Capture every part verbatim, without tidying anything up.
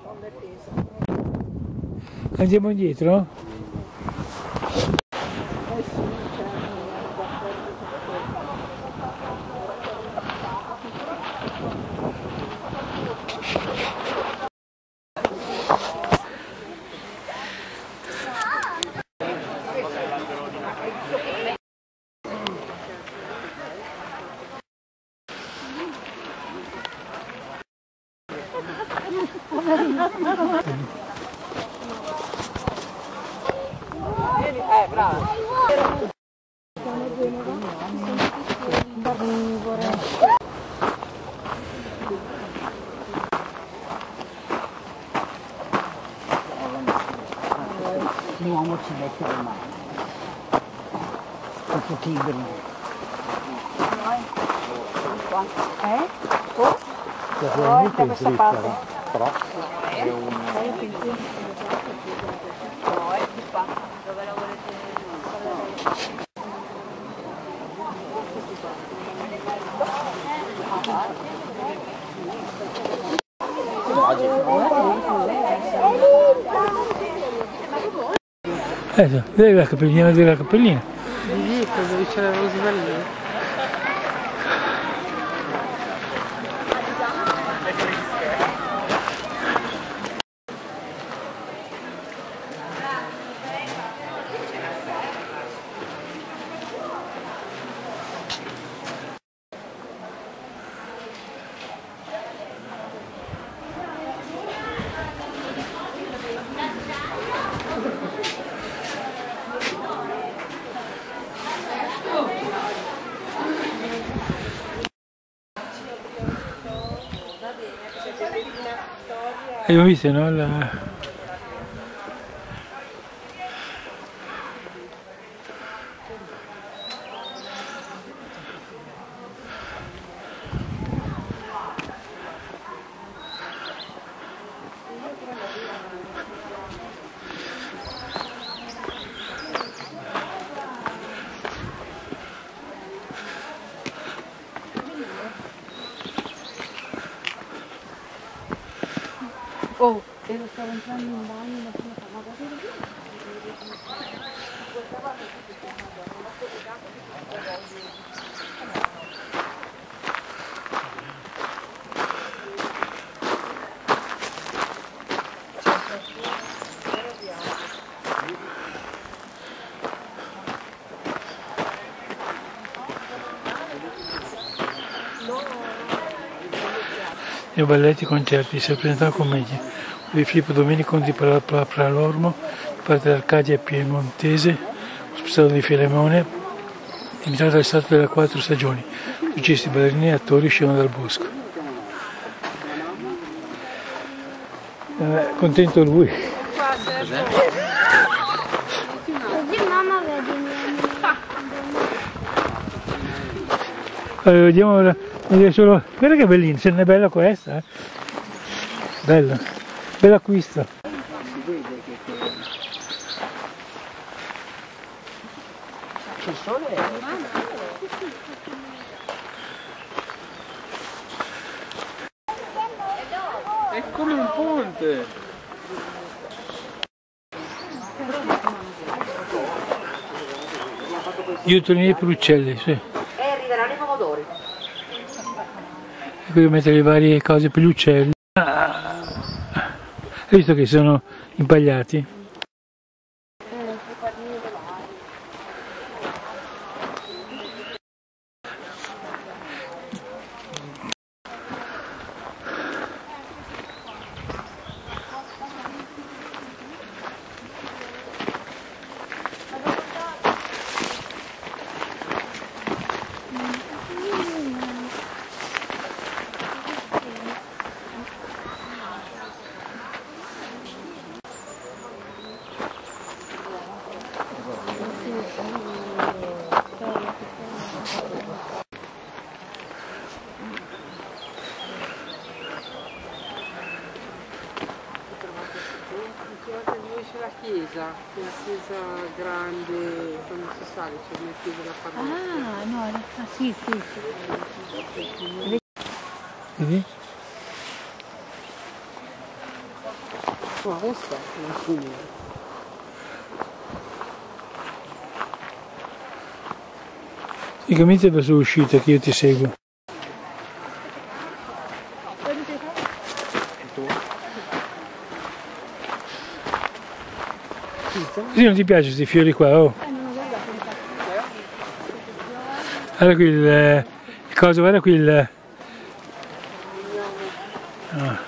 Andiamo indietro? Eh, bravo. L'uomo ci mette le mani. Tutto tigri. Eh? Oh? Oh, da questa parte. Però è un... No, è di qua. Dove la volete? Eh, vedi la cappellina, vedi la cappellina. Di lì, dove c'è la Rosmarina. Abbiamo visto, no? La... Oh, e lo stavo entrando in bagno, ma come fa? Ma guarda I balletti, concerti, si presentava commedia di Filippo Domenico di Pralormo, parte dell'Arcadia Piemontese, ospitato di Filemone, imitato dal stato delle quattro stagioni. Musicisti, ballerini e attori uscivano dal bosco. Eh, contento lui. Mamma vedi. Allora, vediamo ora, vediamo solo, guarda che bellina, ce n'è bella questa, eh? Bella, bella acquisto. si vede che il sole è... È come un ponte. Io tornerei per uccelli, sì. E arriveranno i pomodori. E qui devo mettere le varie cose per gli uccelli. Ah. Hai visto che sono impagliati? C'è la chiesa, una chiesa grande, quando si sale c'è una chiesa da parrocchia. Ah, no, ah, sì, sì, sì. Vedi? No, questa è una figlia. I camizzi dove sono uscite che io ti seguo. Così non ti piace questi fiori qua, oh? Guarda qui il, il coso, guarda qui il... Ah.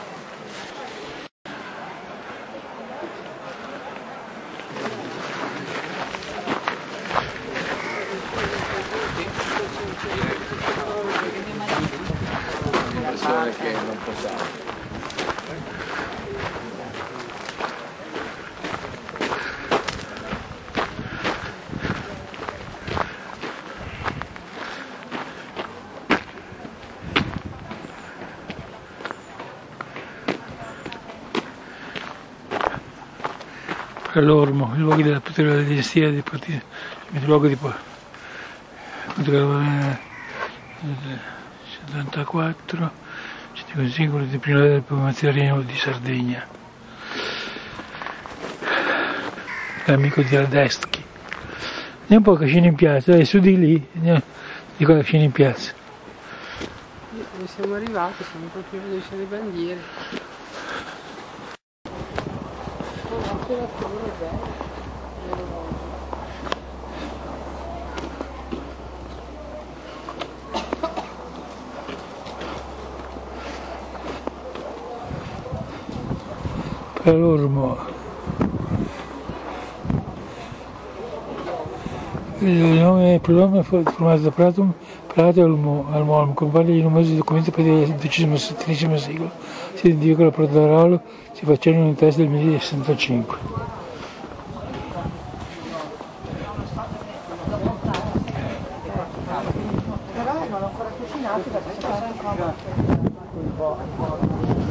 Che non possiamo. L'Ormo, i luoghi della tutte le dinastie di partiti, il luogo di settantaquattro, c'è il singolo di prima del Mazzarino di Sardegna, l'amico di Aldeschi. Andiamo un po' a scena in piazza, dai, su di lì, andiamo di qua a scena in piazza. Dove siamo arrivati, siamo proprio dove sono le bandiere. L'Ormo, il nome del programma fu formato da Prato, Prato e Almolm, con vari numerosi documenti del dodicesimo e settennesimo secolo. Si identifica la Protarolo, si facendo in testa del millesettecentosessantacinque. Però non ho ancora cucinato perché c'è ancora un po'.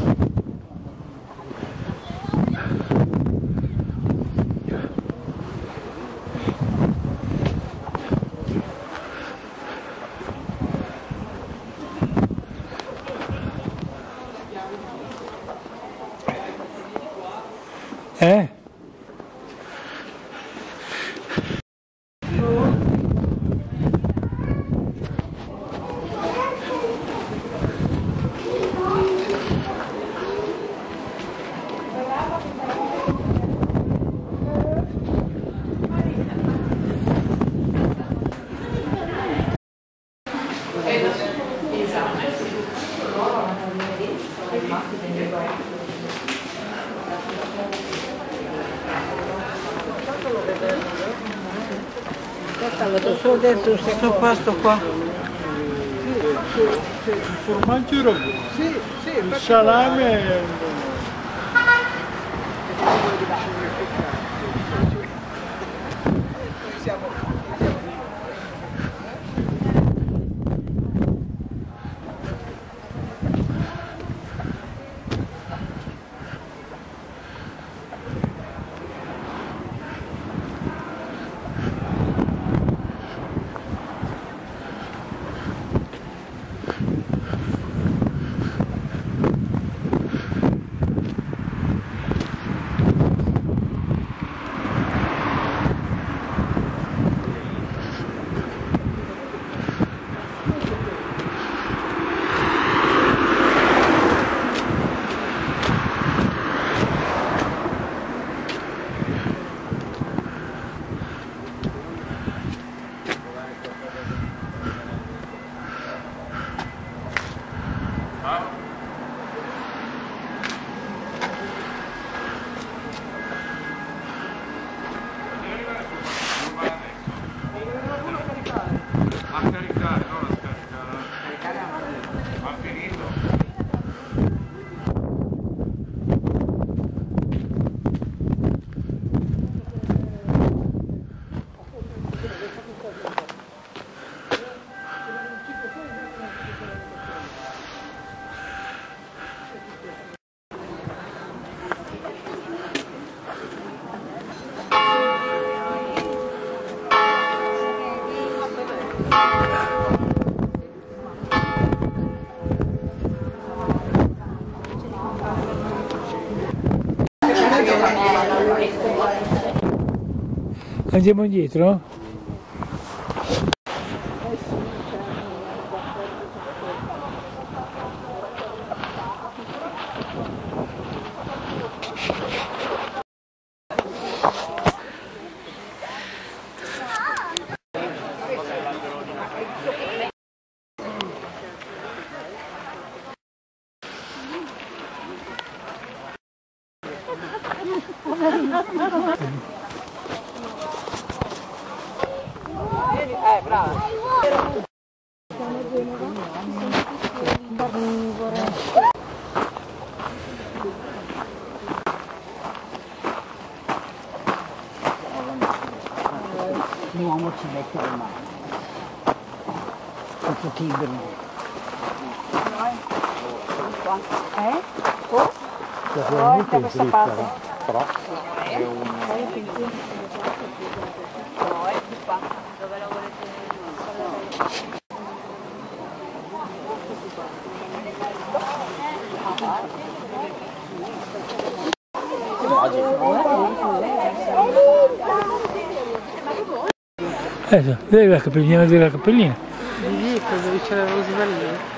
Eh? Avevo solo detto questo posto qua. Il formaggio era buono. Sì, sì, il salame Andiamo indietro? Eh, brava. L'uomo ci mette le mani. Questo tigre. Eh? Oh? Oh, da questa parte. Però è un... No, è più qua. Dove la volete? Eh, vedi la cappellina, vedi la cappellina. Di lì, dove c'è la Rosemaria.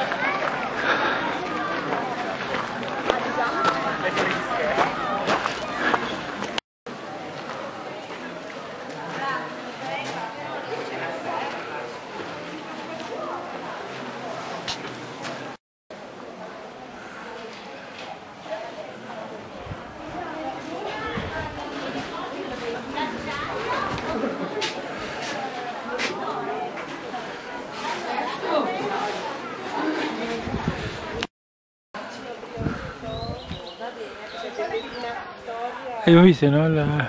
Abbiamo visto, no? La...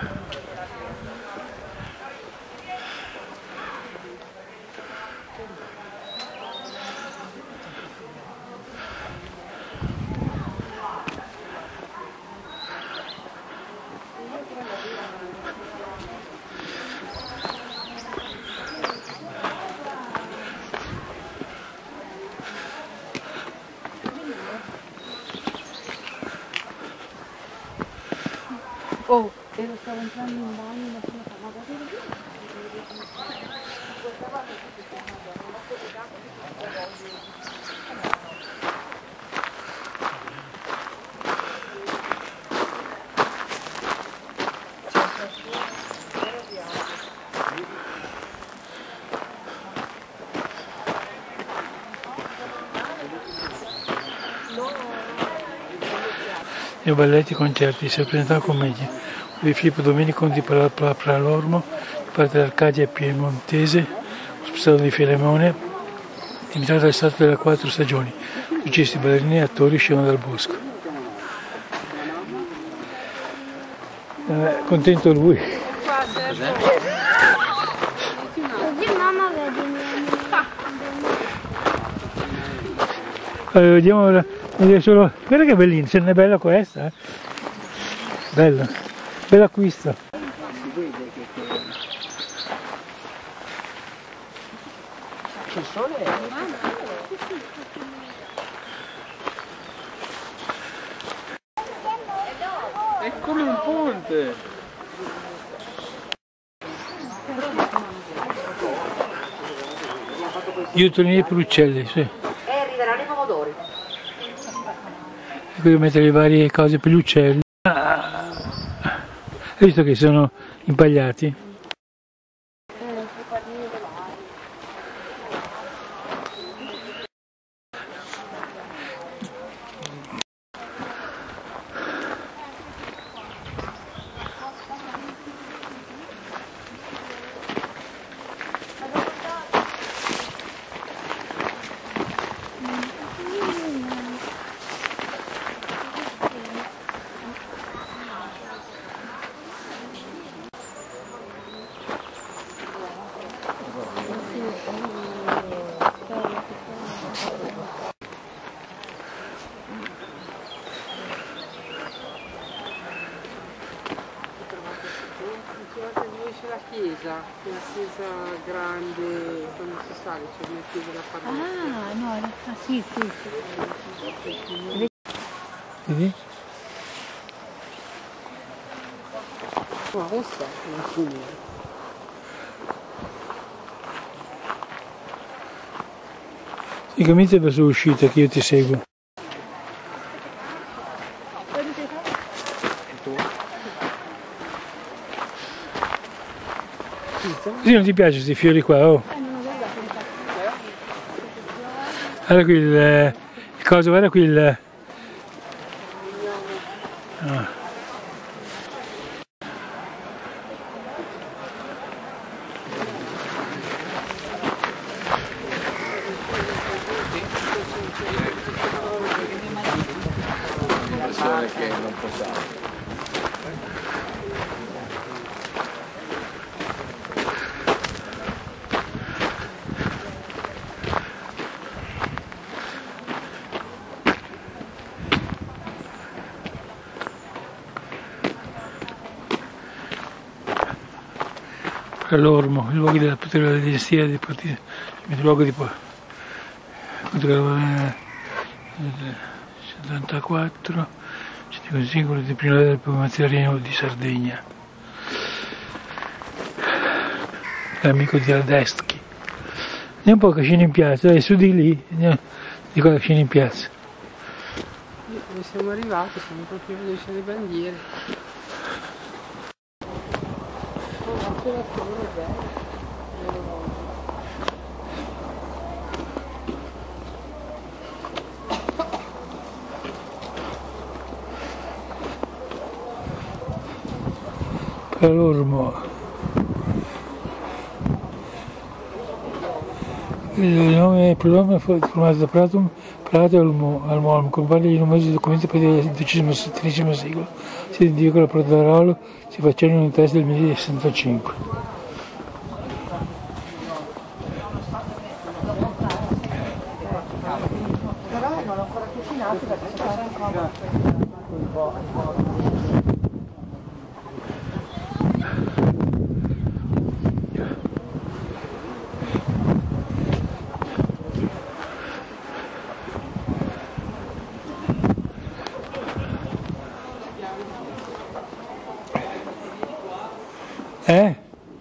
Oh, e lo stavo entrando in bagno, ma sono fa, ma guarda E balletti, concerti, si presentava commedia di Filippo Domenico di Pralormo, parte dell'Arcadia piemontese, spettacolo di Filemone, imitato dal stato delle quattro stagioni, musicisti, ballerini e attori uscivano dal bosco. Eh, contento lui. Così mamma vede i miei. Allora, vediamo ora, vediamo solo, guarda che bellina, ce n'è bella questa, eh? Bella, bella acquisto. Si vede che c'è il sole. È come un ponte. Gli uccellini per uccelli, sì. E arriveranno i pomodori. E qui mettere le varie cose per gli uccelli. Ah. Hai visto che sono impagliati? C'è la chiesa, una chiesa grande, quando si sale c'è una chiesa da parlare. Ah, no, ah, sì, sì, sì. Vedi? Ma rossa, non fumo. I camizia verso l'uscita che io ti seguo. Sì, non ti piace questi fiori qua, oh? Guarda qui il, il coso, guarda qui il... Ah. Che non possiamo. L'Ormo, i luoghi della tutela della dinastia dei partiti, il luogo di settantaquattro, il singolo di prima del Pomazziarino di Sardegna, l'amico di Aldeschi. Andiamo un po' a scena in piazza, dai, su di lì, andiamo di qua a scena in piazza. Dove siamo arrivati, siamo proprio dove sono le bandiere. L'Ormo, il nome è prodotto formato da Prato, Prato al Molm, compare in numerosi documenti del dodicesimo secolo, si indica la Protarolo, si facendo in un testo del milleduecentosessantacinque. Però non ancora cucinati perché c'è fare ancora un po'. Eh?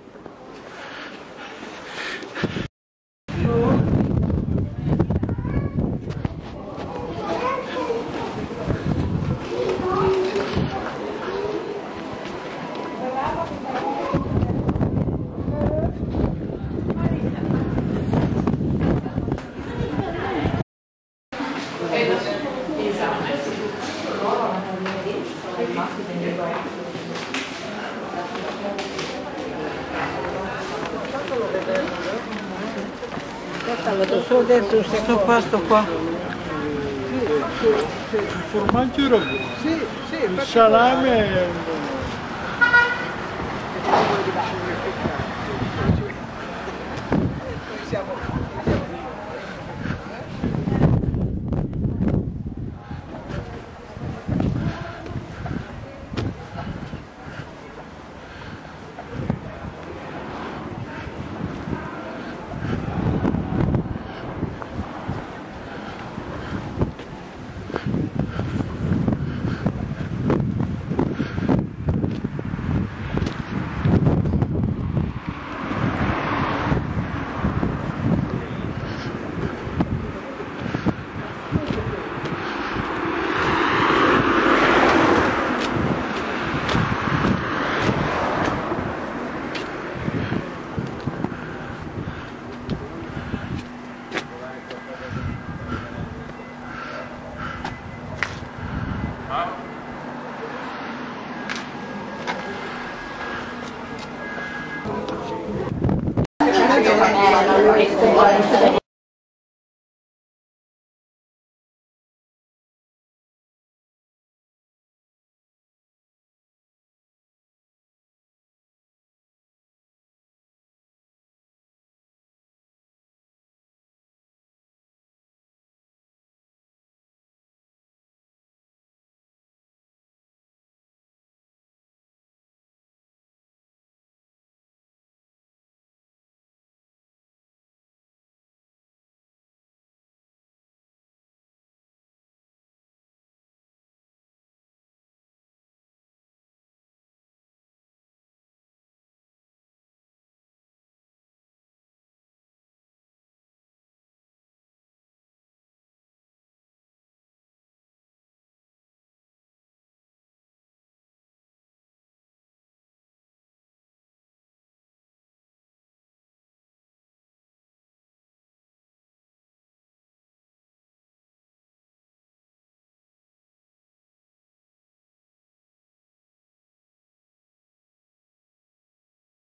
Vado solo dentro questo posto qua. Il formaggio era buono. Sì, sì, il salame è buono.